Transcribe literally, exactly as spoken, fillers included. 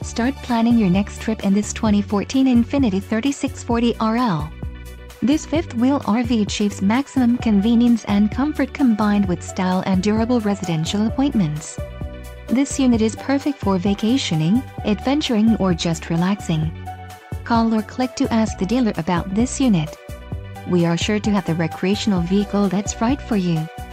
Start planning your next trip in this twenty fourteen Infiniti thirty-six forty R L. This fifth-wheel R V achieves maximum convenience and comfort combined with style and durable residential appointments. This unit is perfect for vacationing, adventuring, or just relaxing. Call or click to ask the dealer about this unit. We are sure to have the recreational vehicle that's right for you.